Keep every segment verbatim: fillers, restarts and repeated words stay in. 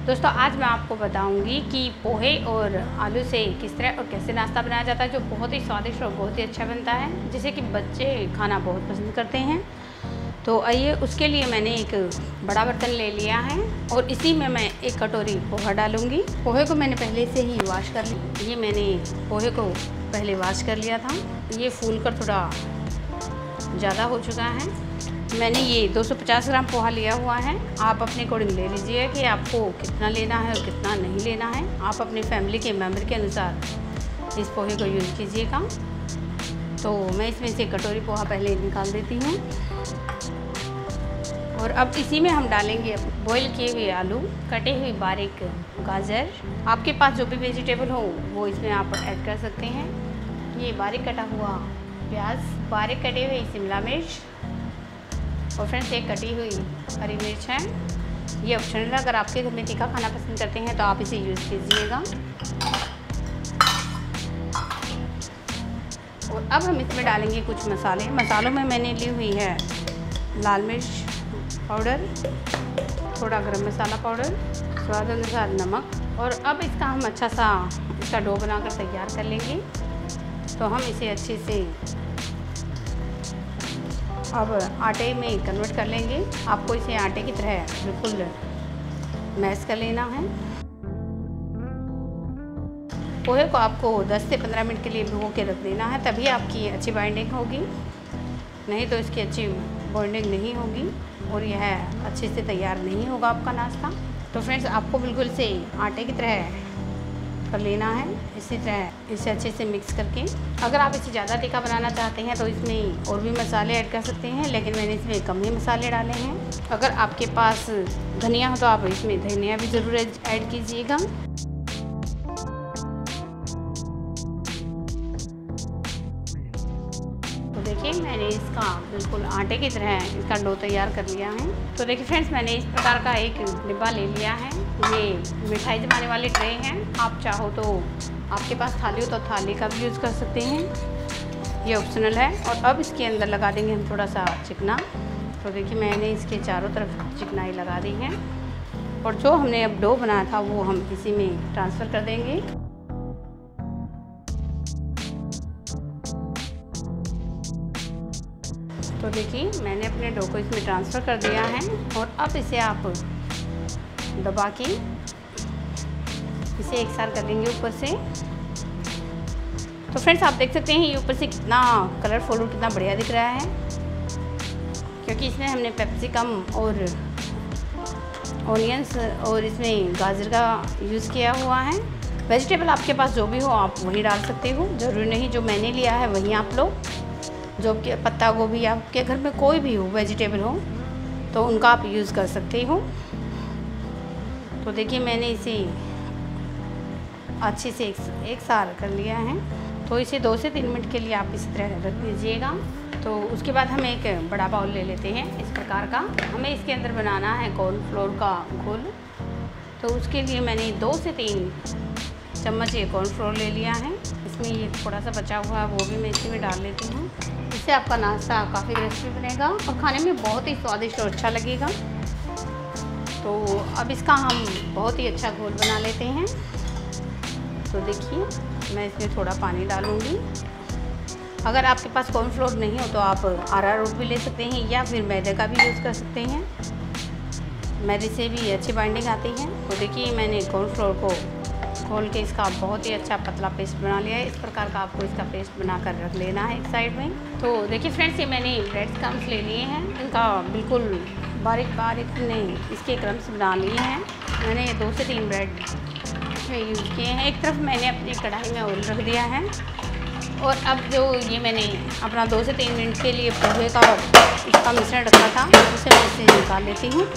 दोस्तों आज मैं आपको बताऊंगी कि पोहे और आलू से किस तरह और कैसे नाश्ता बनाया जाता है जो बहुत ही स्वादिष्ट और बहुत ही अच्छा बनता है, जिसे कि बच्चे खाना बहुत पसंद करते हैं। तो आइए, उसके लिए मैंने एक बड़ा बर्तन ले लिया है और इसी में मैं एक कटोरी पोहा डालूंगी। पोहे को मैंने पहले से ही वॉश कर लिया। ये मैंने पोहे को पहले वॉश कर लिया था। ये फूल कर थोड़ा ज़्यादा हो चुका है। मैंने ये दो सौ पचास ग्राम पोहा लिया हुआ है। आप अपने अकॉर्डिंग ले लीजिए कि आपको कितना लेना है और कितना नहीं लेना है। आप अपनी फैमिली के मेंबर के अनुसार इस पोहे को यूज़ कीजिएगा। तो मैं इसमें से कटोरी पोहा पहले निकाल देती हूँ और अब इसी में हम डालेंगे बॉईल किए हुए आलू, कटे हुए बारीक गाजर। आपके पास जो भी वेजिटेबल हो वो इसमें आप ऐड कर सकते हैं। ये बारीक कटा हुआ प्याज, बारीक कटे हुए शिमला मिर्च और फ्रेंड्स एक कटी हुई हरी मिर्च है। ये ऑप्शनल है, अगर आपके घर में तीखा खाना पसंद करते हैं तो आप इसे यूज़ कीजिएगा। और अब हम इसमें डालेंगे कुछ मसाले। मसालों में मैंने ली हुई है लाल मिर्च पाउडर, थोड़ा गरम मसाला पाउडर, स्वाद अनुसार नमक। और अब इसका हम अच्छा सा इसका डो बनाकर तैयार कर लेंगे। तो हम इसे अच्छे से अब आटे में कन्वर्ट कर लेंगे। आपको इसे आटे की तरह बिल्कुल मैश कर लेना है। पोहे को आपको दस से पंद्रह मिनट के लिए भिगो के रख देना है, तभी आपकी अच्छी बाइंडिंग होगी, नहीं तो इसकी अच्छी बाइंडिंग नहीं होगी और यह अच्छे से तैयार नहीं होगा आपका नाश्ता। तो फ्रेंड्स, आपको बिल्कुल से आटे की तरह कर लेना है, इसी तरह इसे अच्छे से मिक्स करके। अगर आप इसे ज़्यादा तीखा बनाना चाहते हैं तो इसमें और भी मसाले ऐड कर सकते हैं, लेकिन मैंने इसमें कम ही मसाले डाले हैं। अगर आपके पास धनिया हो तो आप इसमें धनिया भी ज़रूर ऐड कीजिएगा। तो देखिए, मैंने इसका बिल्कुल आटे की तरह इसका डो तैयार कर लिया है। तो देखिए फ्रेंड्स, मैंने इस प्रकार का एक डिब्बा ले लिया है। ये मिठाई जमाने वाले ट्रे हैं। आप चाहो तो आपके पास थाली हो तो थाली का भी यूज़ कर सकते हैं, ये ऑप्शनल है। और अब इसके अंदर लगा देंगे हम थोड़ा सा चिकना। तो देखिए, मैंने इसके चारों तरफ चिकनाई लगा दी है और जो हमने अब डो बनाया था वो हम इसी में ट्रांसफ़र कर देंगे। तो देखिए, मैंने अपने डो को इसमें ट्रांसफ़र कर दिया है और अब इसे आप दबा के इसे एक साथ कर लेंगे ऊपर से। तो फ्रेंड्स, आप देख सकते हैं ये ऊपर से कितना कलरफुल और कितना बढ़िया दिख रहा है, क्योंकि इसमें हमने पेप्सिकम और ऑनियंस और इसमें गाजर का यूज़ किया हुआ है। वेजिटेबल आपके पास जो भी हो आप वही डाल सकते हो, ज़रूरी नहीं जो मैंने लिया है वही आप लो। जो कि पत्ता गोभी आपके घर में कोई भी हो वेजिटेबल हो तो उनका आप यूज़ कर सकते हो। तो देखिए, मैंने इसे अच्छे से एक, एक साथ कर लिया है। तो इसे दो से तीन मिनट के लिए आप इस तरह रख दीजिएगा। तो उसके बाद हम एक बड़ा बाउल ले लेते हैं इस प्रकार का। हमें इसके अंदर बनाना है कॉर्नफ्लोर का घोल। तो उसके लिए मैंने दो से तीन चम्मच ये कॉर्नफ्लोर ले लिया है। इसमें ये थोड़ा सा बचा हुआ है वो भी मैं इसी में डाल लेती हूँ। इससे आपका नाश्ता काफ़ी क्रिस्पी बनेगा और खाने में बहुत ही स्वादिष्ट और अच्छा लगेगा। तो अब इसका हम बहुत ही अच्छा घोल बना लेते हैं। तो देखिए, मैं इसमें थोड़ा पानी डालूँगी। अगर आपके पास कॉर्नफ्लोर नहीं हो तो आप अरारोट भी ले सकते हैं या फिर मैदे का भी यूज़ कर सकते हैं, मैदे से भी अच्छी बाइंडिंग आती है। तो देखिए, मैंने कॉर्नफ्लोर को खोल के इसका बहुत ही अच्छा पतला पेस्ट बना लिया है। इस प्रकार का आपको इसका पेस्ट बनाकर रख लेना है एक साइड में। तो देखिए फ्रेंड्स, ये मैंने ब्रेड क्रम्स ले लिए हैं। इनका बिल्कुल बारीक बारीक ने इसके क्रम्स बना लिए हैं। मैंने दो से तीन ब्रेड इसमें यूज़ किए हैं। एक तरफ मैंने अपनी कढ़ाई में ऑयल रख दिया है और अब जो ये मैंने अपना दो से तीन मिनट के लिए पोहे का इसका मिश्रण रखा था उसे मैं इसे निकाल लेती हूँ।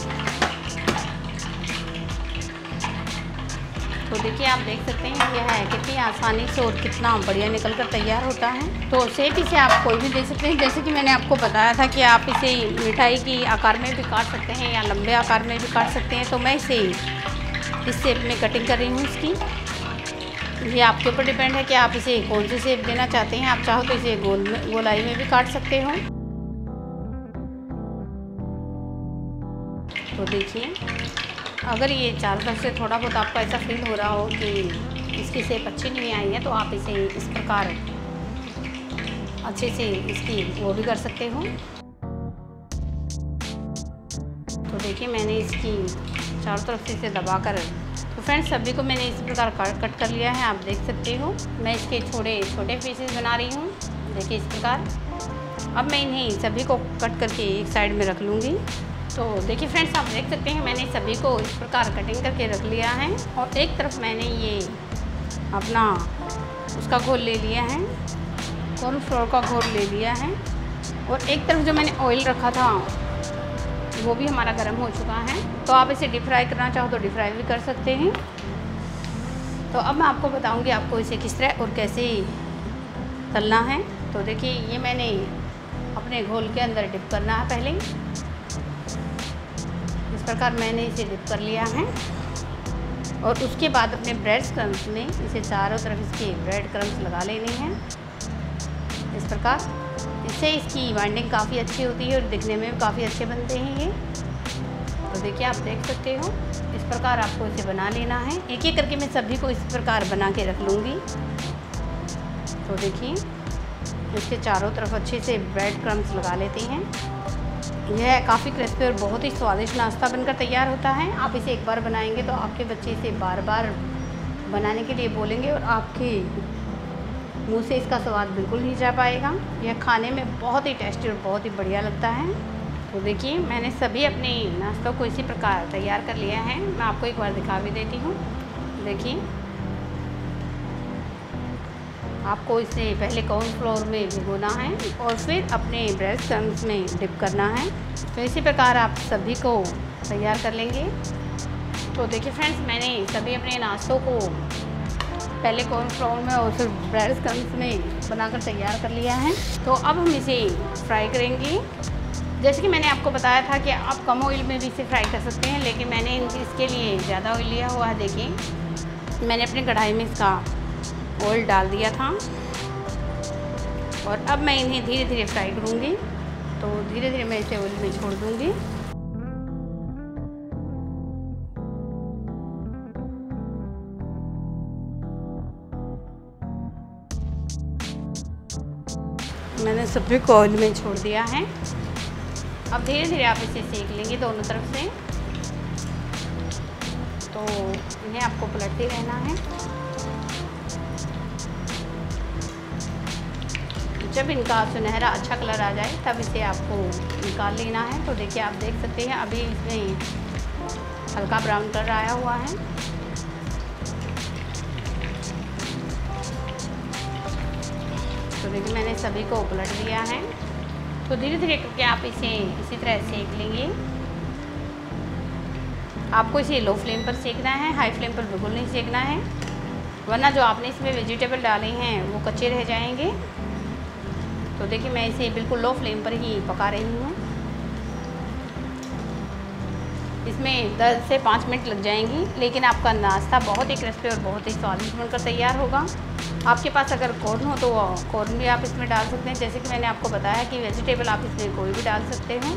तो देखिए, आप देख सकते हैं यह है कितनी आसानी से और कितना बढ़िया निकल कर तैयार होता है। तो शेप इसे आप कोई भी दे सकते हैं, जैसे कि मैंने आपको बताया था कि आप इसे मिठाई की आकार में भी काट सकते हैं या लंबे आकार में भी काट सकते हैं। तो मैं इसे इस शेप में कटिंग कर रही हूँ इसकी। ये आपके ऊपर डिपेंड है कि आप इसे कौन सी शेप देना चाहते हैं। आप चाहो तो इसे गोल गोलाई में भी काट सकते हो। तो देखिए, अगर ये चारों तरफ से थोड़ा बहुत आपको ऐसा फील हो रहा हो कि इसकी शेप अच्छी नहीं आई है, तो आप इसे इस प्रकार अच्छे से इसकी वो भी कर सकते हो। तो देखिए मैंने इसकी चारों तरफ से इसे दबा कर, तो फ्रेंड्स सभी को मैंने इस प्रकार कट कर लिया है, आप देख सकते हो। मैं इसके छोटे छोटे पीसेस बना रही हूँ, देखिए इस प्रकार। अब मैं इन्हें सभी को कट करके एक साइड में रख लूँगी। तो देखिए फ्रेंड्स आप देख सकते हैं मैंने सभी को इस प्रकार कटिंग करके रख लिया है। और एक तरफ मैंने ये अपना उसका घोल ले लिया है, कॉर्नफ्लोर का घोल ले लिया है। और एक तरफ जो मैंने ऑयल रखा था वो भी हमारा गर्म हो चुका है। तो आप इसे डीप फ्राई करना चाहो तो डीप फ्राई भी कर सकते हैं। तो अब मैं आपको बताऊंगी आपको इसे किस तरह और कैसे तलना है। तो देखिए ये मैंने अपने घोल के अंदर डिप करना है पहले, इस प्रकार मैंने इसे डिप कर लिया है। और उसके बाद अपने ब्रेड क्रम्स में इसे चारों तरफ इसके ब्रेड क्रम्स लगा लेने हैं इस प्रकार। इससे इसकी बाइंडिंग काफ़ी अच्छी होती है और दिखने में भी काफ़ी अच्छे बनते हैं ये। तो देखिए आप देख सकते हो इस प्रकार आपको इसे बना लेना है। एक एक करके मैं सभी को इस प्रकार बना के रख लूँगी। तो देखिए इसके चारों तरफ अच्छे से ब्रेड क्रम्स लगा लेते हैं। यह काफ़ी क्रिस्पी और बहुत ही स्वादिष्ट नाश्ता बनकर तैयार होता है। आप इसे एक बार बनाएंगे तो आपके बच्चे इसे बार बार बनाने के लिए बोलेंगे और आपके मुंह से इसका स्वाद बिल्कुल नहीं जा पाएगा। यह खाने में बहुत ही टेस्टी और बहुत ही बढ़िया लगता है। तो देखिए मैंने सभी अपने नाश्तों को इसी प्रकार तैयार कर लिया है। मैं आपको एक बार दिखा भी देती हूँ। देखिए आपको इसे पहले कॉर्नफ्लोर में भिगोना है और फिर अपने ब्रेड क्रम्स में डिप करना है। तो इसी प्रकार आप सभी को तैयार कर लेंगे। तो देखिए फ्रेंड्स मैंने सभी अपने नाश्तों को पहले कॉर्नफ्लोर में और फिर ब्रेड क्रम्स में बनाकर तैयार कर लिया है। तो अब हम इसे फ्राई करेंगे। जैसे कि मैंने आपको बताया था कि आप कम ऑयल में भी इसे फ्राई कर सकते हैं, लेकिन मैंने इसके लिए ज़्यादा ऑयल लिया हुआ है। देखिए मैंने अपनी कढ़ाई में इसका ऑयल डाल दिया था और अब मैं इन्हें धीरे धीरे फ्राई करूँगी। तो धीरे धीरे मैं इसे ऑयल में छोड़ दूँगी। मैंने सभी को ऑयल में छोड़ दिया है। अब धीरे धीरे आप इसे सेक लेंगे दोनों तरफ से। तो इन्हें आपको पलटते रहना है। जब इनका सुनहरा अच्छा कलर आ जाए तब इसे आपको निकाल लेना है। तो देखिए आप देख सकते हैं अभी इसमें हल्का ब्राउन कलर आया हुआ है। तो देखिए मैंने सभी को पलट दिया है। तो धीरे धीरे करके आप इसे इसी तरह सेक लेंगे। आपको इसे लो फ्लेम पर सेकना है, हाई फ्लेम पर बिल्कुल नहीं सेकना है, वरना जो आपने इसमें वेजिटेबल डाले हैं वो कच्चे रह जाएंगे। तो देखिए मैं इसे बिल्कुल लो फ्लेम पर ही पका रही हूँ। इसमें दस से पाँच मिनट लग जाएंगी, लेकिन आपका नाश्ता बहुत ही क्रिस्पी और बहुत ही स्वादिष्ट बनकर तैयार होगा। आपके पास अगर कॉर्न हो तो कॉर्न भी आप इसमें डाल सकते हैं। जैसे कि मैंने आपको बताया कि वेजिटेबल आप इसमें कोई भी डाल सकते हैं।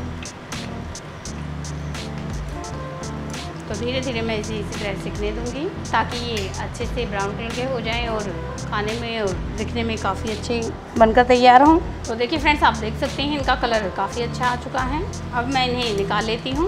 तो धीरे धीरे मैं इसे इसी तरह सीखने दूँगी ताकि ये अच्छे से ब्राउन कलर के हो जाएं और खाने में और दिखने में काफ़ी अच्छे बनकर तैयार हों। तो देखिए फ्रेंड्स आप देख सकते हैं इनका कलर काफ़ी अच्छा आ चुका है। अब मैं इन्हें निकाल लेती हूँ।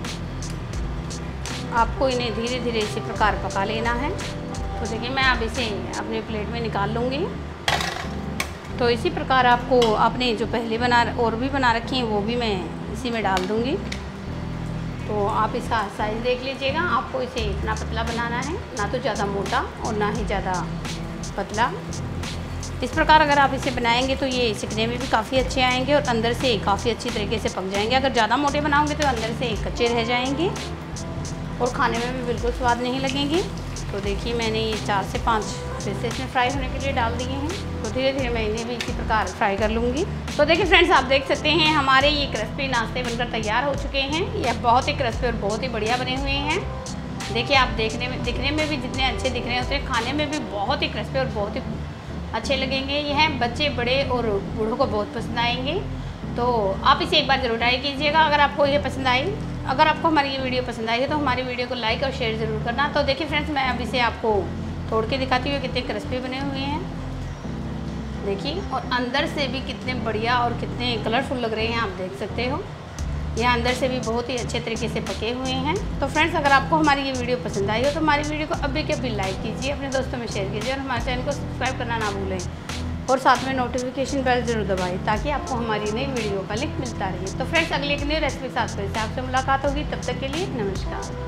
आपको इन्हें धीरे धीरे इसी प्रकार पका लेना है। तो देखिए मैं अब इसे अपने प्लेट में निकाल लूँगी। तो इसी प्रकार आपको आपने जो पहले बना और भी बना रखी हैं वो भी मैं इसी में डाल दूँगी। तो आप इसका साइज़ देख लीजिएगा। आपको इसे इतना पतला बनाना है, ना तो ज़्यादा मोटा और ना ही ज़्यादा पतला। इस प्रकार अगर आप इसे बनाएंगे तो ये सिकने में भी काफ़ी अच्छे आएंगे और अंदर से काफ़ी अच्छी तरीके से पक जाएंगे। अगर ज़्यादा मोटे बनाओगे तो अंदर से कच्चे रह जाएंगे और खाने में भी बिल्कुल स्वाद नहीं लगेंगे। तो देखिए मैंने ये चार से पाँच पीसेस में फ्राई होने के लिए डाल दिए हैं। तो धीरे धीरे मैं इन्हें भी इसी प्रकार फ्राई कर लूँगी। तो देखिए फ्रेंड्स आप देख सकते हैं हमारे ये क्रिस्पी नाश्ते बनकर तैयार हो चुके हैं। यह बहुत ही क्रिस्पी और बहुत ही बढ़िया बने हुए हैं। देखिए आप देखने में दिखने में भी जितने अच्छे दिख रहे हैं उतने खाने में भी बहुत ही क्रिस्पी और बहुत ही अच्छे लगेंगे। यह बच्चे बड़े और बूढ़ों को बहुत पसंद आएंगे। तो आप इसे एक बार ज़रूर ट्राई कीजिएगा। अगर आपको ये पसंद आई अगर आपको हमारी ये वीडियो पसंद आई है तो हमारी वीडियो को लाइक और शेयर ज़रूर करना। तो देखिए फ्रेंड्स, मैं अब इसे आपको तोड़ के दिखाती हूँ कितने क्रिस्पी बने हुए हैं। देखिए, और अंदर से भी कितने बढ़िया और कितने कलरफुल लग रहे हैं, आप देख सकते हो। यह अंदर से भी बहुत ही अच्छे तरीके से पके हुए हैं। तो फ्रेंड्स, अगर आपको हमारी ये वीडियो पसंद आई हो तो हमारी वीडियो को अभी के अभी लाइक कीजिए, अपने दोस्तों में शेयर कीजिए और हमारे चैनल को सब्सक्राइब करना ना भूलें और साथ में नोटिफिकेशन बेल जरूर दबाएं ताकि आपको हमारी नई वीडियो का लिंक मिलता रहे। तो फ्रेंड्स, अगली एक नई रेसिपी के साथ फिर से आपसे मुलाकात होगी। तब तक के लिए नमस्कार।